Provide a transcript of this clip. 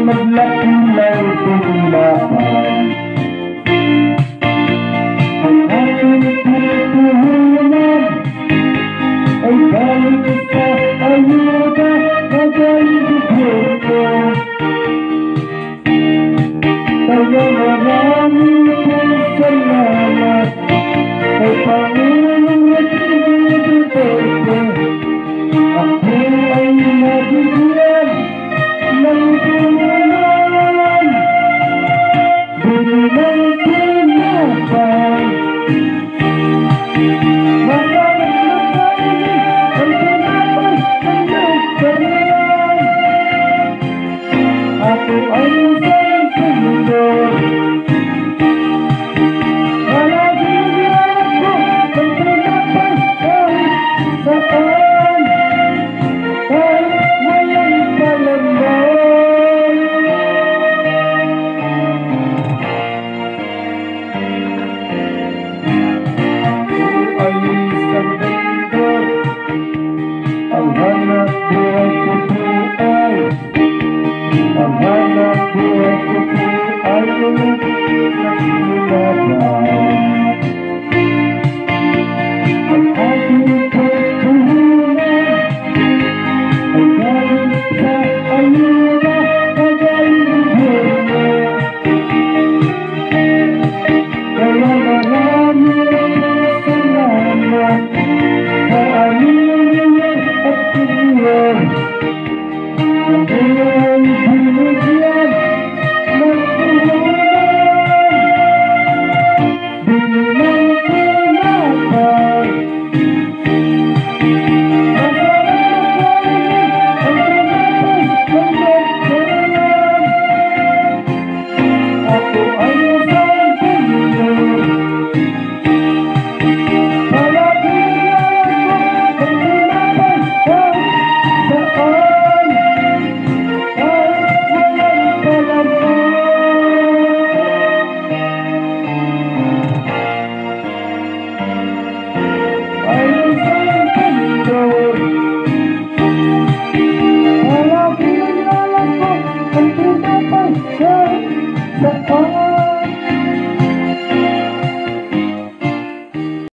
maglaki ng tulaan. Ang aking pagpuhunan ay galing sa ayuda na galing ko. Kaya maraming salamat kay Panginoong nagbibigay. Ako ay nabigyan ng tulungan, binigay tinapay. Maraming ang tinapay ang nagkariyan. Ako ay